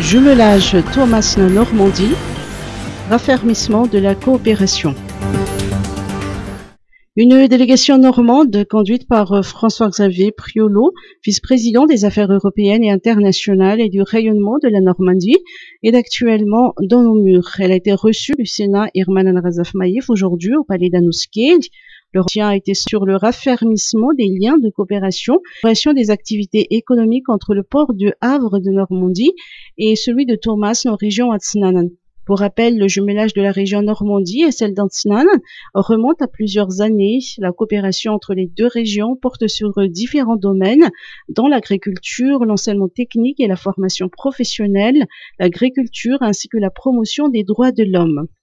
Jumelage Thomas-Normandie, raffermissement de la coopération. Une délégation normande conduite par François-Xavier Priolo, vice-président des affaires européennes et internationales et du rayonnement de la Normandie, est actuellement dans nos murs. Elle a été reçue du Sénat Irman Al-Razaf Maïf aujourd'hui au palais d'Anouskej. Le entretien a été sur le raffermissement des liens de coopération des activités économiques entre le port de Havre de Normandie et celui de Thomas en région Atsnanan. Pour rappel, le jumelage de la région Normandie et celle d'Atsnanan remonte à plusieurs années. La coopération entre les deux régions porte sur différents domaines, dont l'agriculture, l'enseignement technique et la formation professionnelle, l'agriculture ainsi que la promotion des droits de l'homme.